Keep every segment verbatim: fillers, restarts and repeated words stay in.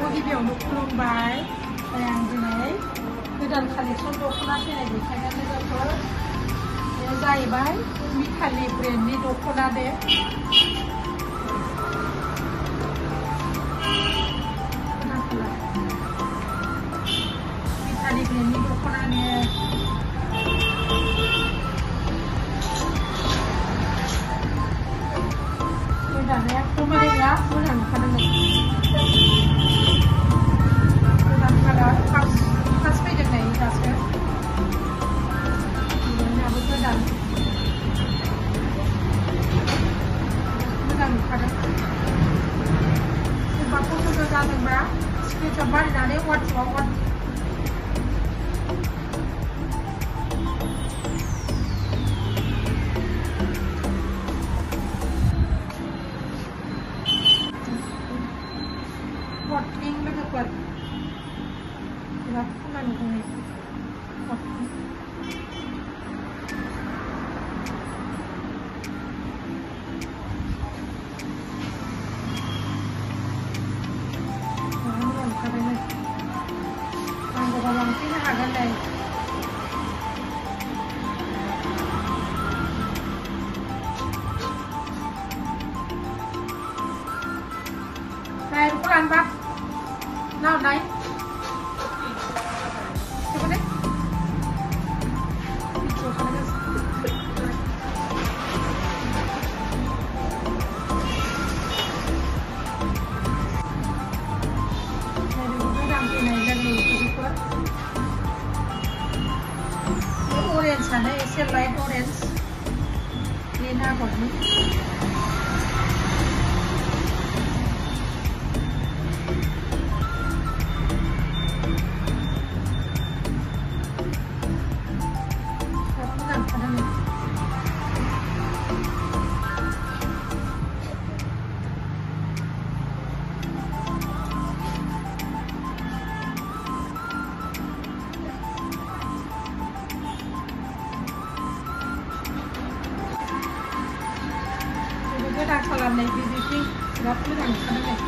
गिबियावनो खुलुमबाय आं दिनै गोदान कालेक्सन दख'ना फैनाय देखायनो लोगोफोर बे जाहैबाय मिताली ब्रेन्डनि दख'ना दे मिताली ब्रेन्डनि दख'ना ने दानाया खमायला मोजां ओंखारदों गोदान कालार फार्स्ट फार्स्ट फैदों नै दासो डिजाइनाबो गोदान मोजां ओंखारदों सोरबा पसन्द जादोंबा स्क्रिनशट बानायनानै वाट्सएपआव hot pink लोगोफोर बिराद समायना दङ hot pink मोजां ओंखारदों नांगौबा लांफैनो हागोन नै Này, có ăn ba nào này coba deh orange sana ese light orange ini apa nih Kita salam nih di sini, nggak perlu yang sana nih.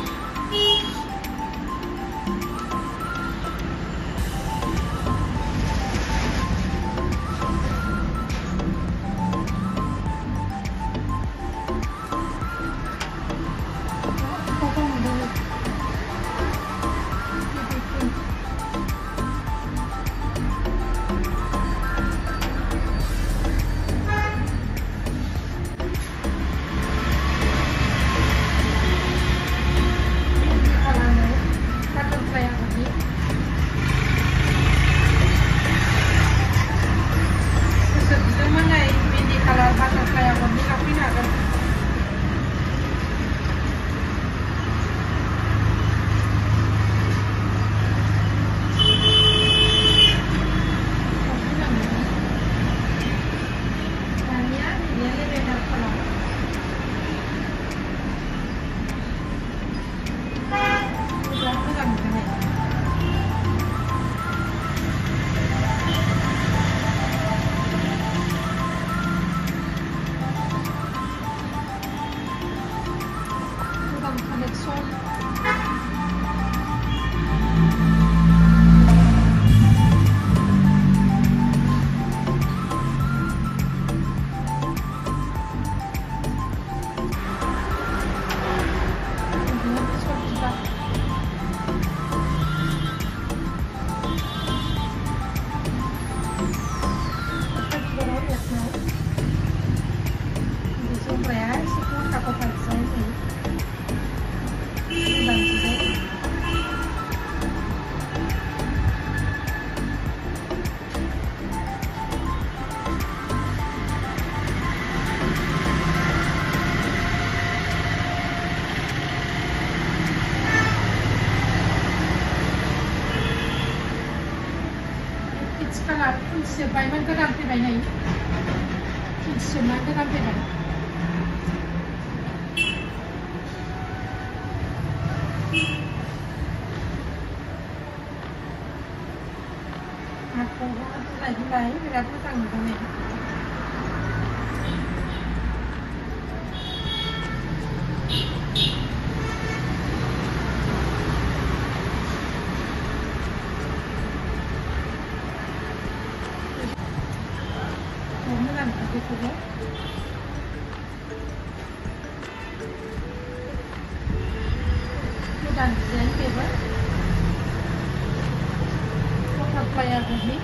Sekarang sebaik mana kan sampai banyak ini, sebaik mana sampai banyak. Aku lagi lagi berat tu tanggung ni. गोदान design बेबो butterfly आगरनि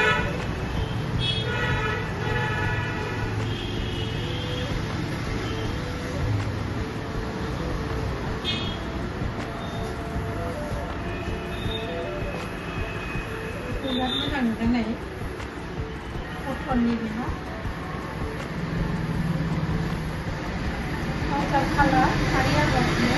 बिराद मोजां नुदों नै कटननि बेहा counter colour फारि आगरनि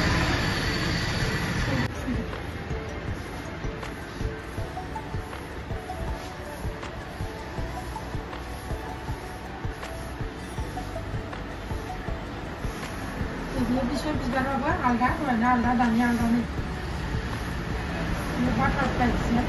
ini bisa bicara apa? Alda, mana Alda dan yang Alda ni. Ini butterfly ya.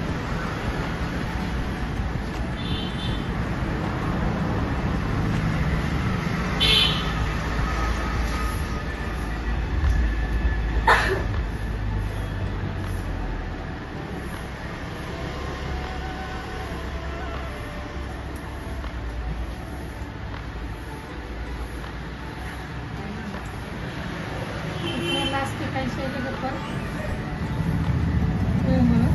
Plastik kain saya juga per,